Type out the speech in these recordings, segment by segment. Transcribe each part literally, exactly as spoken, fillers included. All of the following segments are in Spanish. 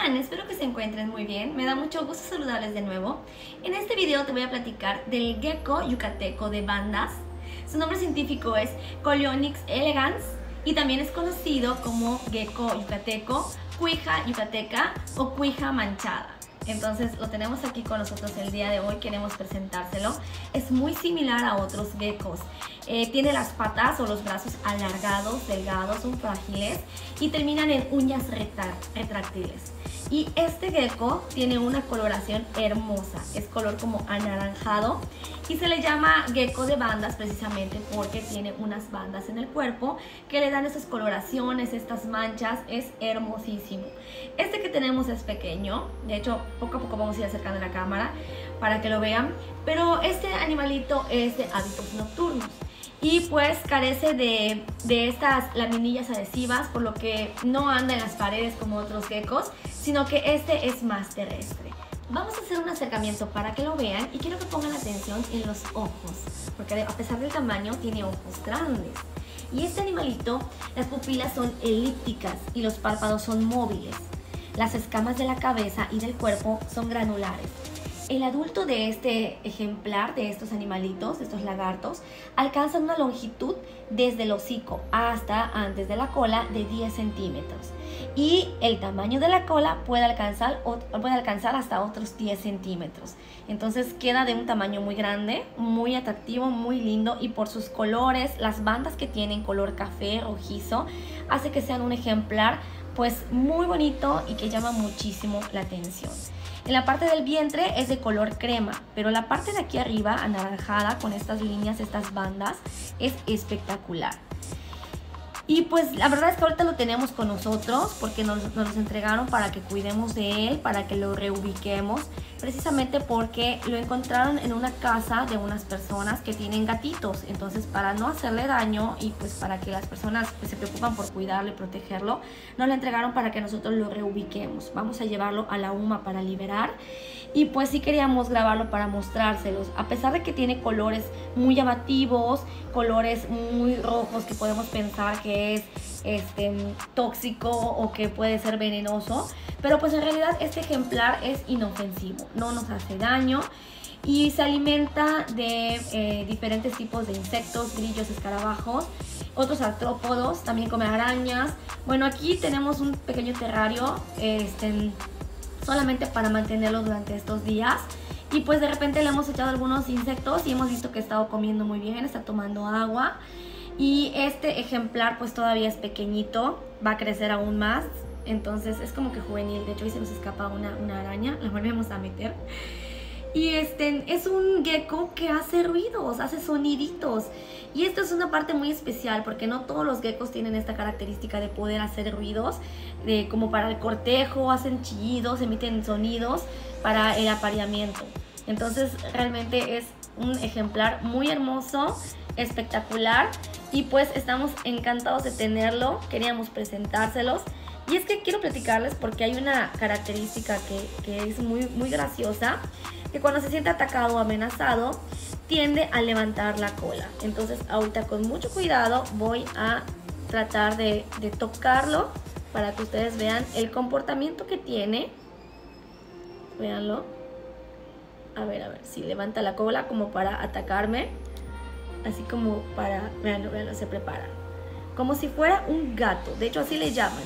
están? Espero que se encuentren muy bien. Me da mucho gusto saludarles de nuevo. En este video te voy a platicar del gecko yucateco de bandas. Su nombre científico es Coleonyx elegans y también es conocido como gecko yucateco, cuija yucateca o cuija manchada. Entonces lo tenemos aquí con nosotros el día de hoy, queremos presentárselo. Es muy similar a otros geckos. Eh, tiene las patas o los brazos alargados, delgados, son frágiles y terminan en uñas retráctiles. Y este gecko tiene una coloración hermosa, es color como anaranjado y se le llama gecko de bandas precisamente porque tiene unas bandas en el cuerpo que le dan esas coloraciones, estas manchas, es hermosísimo. Este que tenemos es pequeño, de hecho poco a poco vamos a ir acercando la cámara para que lo vean, pero este animalito es de hábitos nocturnos. Y pues carece de, de estas laminillas adhesivas, por lo que no anda en las paredes como otros geckos, sino que este es más terrestre. Vamos a hacer un acercamiento para que lo vean y quiero que pongan atención en los ojos, porque a pesar del tamaño tiene ojos grandes. Y este animalito, las pupilas son elípticas y los párpados son móviles. Las escamas de la cabeza y del cuerpo son granulares. El adulto de este ejemplar, de estos animalitos, de estos lagartos, alcanza una longitud desde el hocico hasta antes de la cola de diez centímetros. Y el tamaño de la cola puede alcanzar, puede alcanzar hasta otros diez centímetros. Entonces queda de un tamaño muy grande, muy atractivo, muy lindo. Y por sus colores, las bandas que tienen color café, rojizo, hace que sean un ejemplar pues muy bonito y que llama muchísimo la atención. En la parte del vientre es de color crema, pero la parte de aquí arriba, anaranjada, con estas líneas, estas bandas, es espectacular. Y pues la verdad es que ahorita lo tenemos con nosotros porque nos, nos los entregaron para que cuidemos de él, para que lo reubiquemos, precisamente porque lo encontraron en una casa de unas personas que tienen gatitos. Entonces, para no hacerle daño y pues para que las personas pues, se preocupan por cuidarlo y protegerlo, nos lo entregaron para que nosotros lo reubiquemos. Vamos a llevarlo a la U M A para liberar y pues sí queríamos grabarlo para mostrárselos. A pesar de que tiene colores muy llamativos, colores muy rojos que podemos pensar que es este, tóxico o que puede ser venenoso, pero pues en realidad este ejemplar es inofensivo, no nos hace daño y se alimenta de eh, diferentes tipos de insectos, grillos, escarabajos, otros artrópodos, también come arañas. Bueno, aquí tenemos un pequeño terrario este, solamente para mantenerlo durante estos días. Y pues de repente le hemos echado algunos insectos y hemos visto que ha estado comiendo muy bien, está tomando agua. Y este ejemplar pues todavía es pequeñito, va a crecer aún más, entonces es como que juvenil. De hecho ahí se nos escapa una, una araña, la volvemos a meter. Y este es un gecko que hace ruidos, hace soniditos. Y esto es una parte muy especial porque no todos los geckos tienen esta característica de poder hacer ruidos, de, como para el cortejo, hacen chillidos, emiten sonidos para el apareamiento. Entonces realmente es un ejemplar muy hermoso, espectacular y pues estamos encantados de tenerlo, queríamos presentárselos. Y es que quiero platicarles porque hay una característica que, que es muy, muy graciosa, que cuando se siente atacado o amenazado tiende a levantar la cola. Entonces ahorita con mucho cuidado voy a tratar de, de tocarlo para que ustedes vean el comportamiento que tiene. Véanlo. A ver, a ver, si levanta la cola como para atacarme. Así como para, veanlo, veanlo, se prepara. Como si fuera un gato, de hecho así le llaman.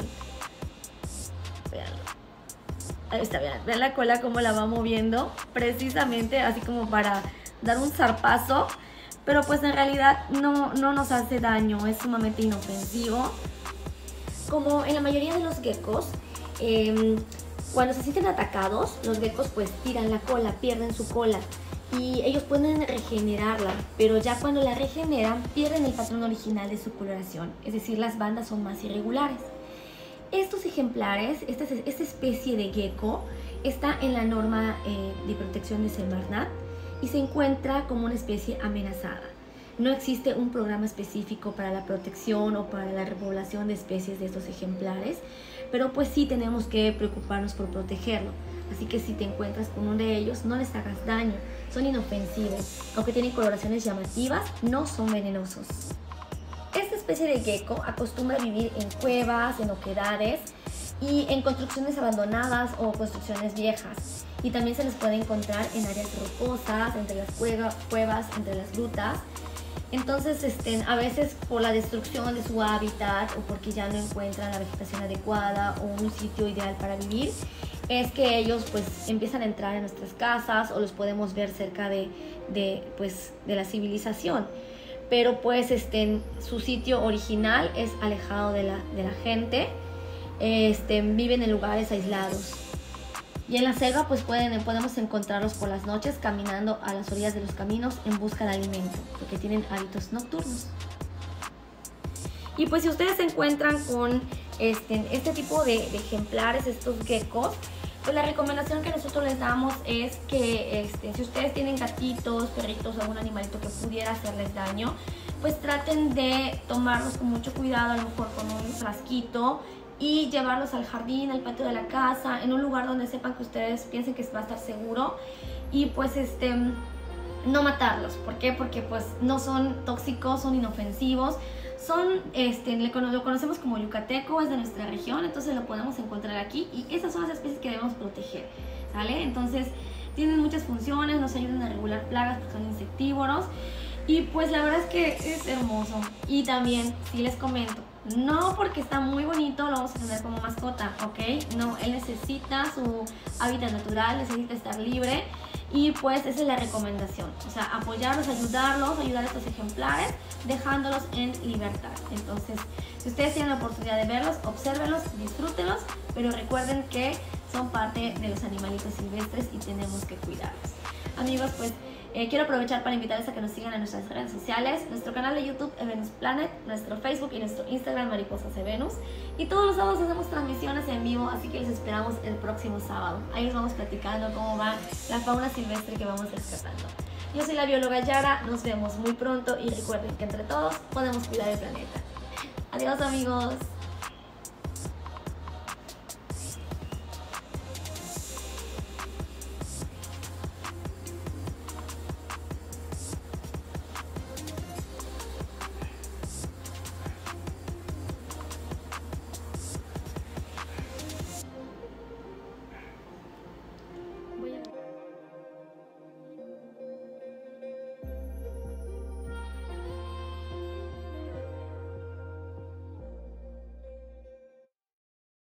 Veanlo. Ahí está, vean, vean la cola como la va moviendo. Precisamente así como para dar un zarpazo. Pero pues en realidad no, no nos hace daño, es sumamente inofensivo. Como en la mayoría de los geckos, eh, cuando se sienten atacados, los geckos pues tiran la cola, pierden su cola. Y ellos pueden regenerarla, pero ya cuando la regeneran pierden el patrón original de su coloración, es decir, las bandas son más irregulares. Estos ejemplares, esta, esta especie de gecko está en la norma eh, de protección de Semarnat y se encuentra como una especie amenazada. No existe un programa específico para la protección o para la repoblación de especies de estos ejemplares, pero pues sí tenemos que preocuparnos por protegerlo. Así que si te encuentras con uno de ellos, no les hagas daño, son inofensivos, aunque tienen coloraciones llamativas, no son venenosos. Esta especie de gecko acostumbra a vivir en cuevas, en oquedades, y en construcciones abandonadas o construcciones viejas. Y también se les puede encontrar en áreas rocosas, entre las cuevas, cuevas entre las grutas. Entonces, este, a veces por la destrucción de su hábitat o porque ya no encuentran la vegetación adecuada o un sitio ideal para vivir, es que ellos pues empiezan a entrar en nuestras casas o los podemos ver cerca de, de, pues, de la civilización. Pero pues este, su sitio original es alejado de la, de la gente, este, viven en lugares aislados. Y en la selva pues pueden, podemos encontrarlos por las noches caminando a las orillas de los caminos en busca de alimento, porque tienen hábitos nocturnos. Y pues si ustedes se encuentran con este, este tipo de, de ejemplares, estos geckos, pues la recomendación que nosotros les damos es que este, si ustedes tienen gatitos, perritos o algún animalito que pudiera hacerles daño, pues traten de tomarlos con mucho cuidado, a lo mejor con un frasquito, y llevarlos al jardín, al patio de la casa, en un lugar donde sepan que ustedes piensen que va a estar seguro, y pues este no matarlos. ¿Por qué? Porque pues no son tóxicos, son inofensivos, son, este, lo conocemos como yucateco, es de nuestra región, entonces lo podemos encontrar aquí, y esas son las especies que debemos proteger, ¿sale? Entonces tienen muchas funciones, nos ayudan a regular plagas porque son insectívoros, y pues la verdad es que es hermoso. Y también, si les comento, no porque está muy bonito lo vamos a tener como mascota, ¿ok? No, él necesita su hábitat natural, necesita estar libre, y pues esa es la recomendación, o sea, apoyarlos, ayudarlos, ayudar a estos ejemplares, dejándolos en libertad. Entonces, si ustedes tienen la oportunidad de verlos, obsérvenlos, disfrútenlos, pero recuerden que son parte de los animalitos silvestres y tenemos que cuidarlos. Amigos, pues Eh, quiero aprovechar para invitarles a que nos sigan en nuestras redes sociales, nuestro canal de YouTube Evenus Planet, nuestro Facebook y nuestro Instagram Mariposas Evenus, y todos los sábados hacemos transmisiones en vivo, así que les esperamos el próximo sábado. Ahí les vamos platicando cómo va la fauna silvestre que vamos rescatando. Yo soy la bióloga Yara, nos vemos muy pronto y recuerden que entre todos podemos cuidar el planeta. Adiós amigos.